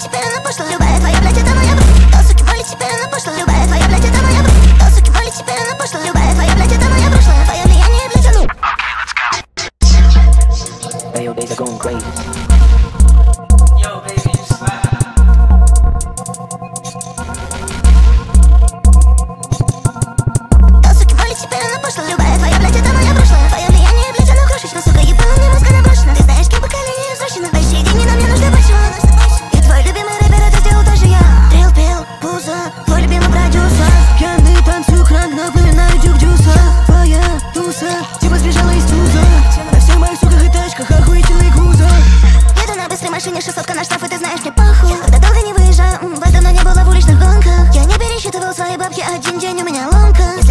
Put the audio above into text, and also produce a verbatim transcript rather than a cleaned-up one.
теперь она пошла. Любая твоя, блядь, это моя брошь. То, суки, моли, теперь она пошла. Любая твоя, блядь, это моя брошь. То, суки, моли, теперь она пошла. Любая твоя, блядь, это моя прошлое. Твое влияние, блядь, а ну. Hey, your days are going crazy. Yo, baby, you slide. То, суки, моли, теперь она пошла. Любая твоя, блядь, это моя прошлое. Твое влияние, блядь, оно крошечно. Сука, ебало мне мозга наброшено. Ты знаешь, кем поколение извращено. Большие деньги, но мне нужно больше. И твой любимый рэпер, это сделал тоже я. Трил, пил, пузо, твой любимый продюсер. Пьяный танцую, кранк, напоминаю дюк дюса. Твоя туса, типа сбежала из туза. На всех моих суках и тачках охуительный кузов. Еду на быстрой машине, шестьсотка на штраф, и ты знаешь, мне похуй. Когда долго не выезжаю, м, вас давно не было в уличных гонках. Я не пересчитывал свои бабки, один день у меня ломка. Если